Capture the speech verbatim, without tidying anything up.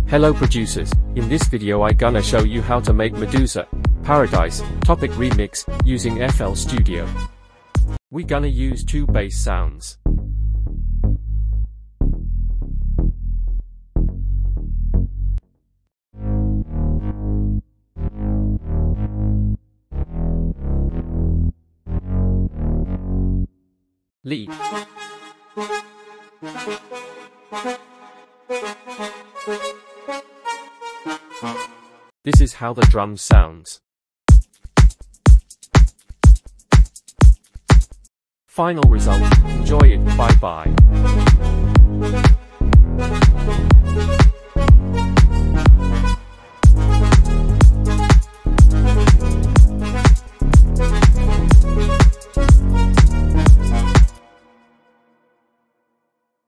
Hello producers, in this video I gonna show you how to make Meduza, Paradise, Topic Remix, using F L Studio. We gonna use two bass sounds. Lead. This is how the drum sounds. Final result. Enjoy it. Bye bye.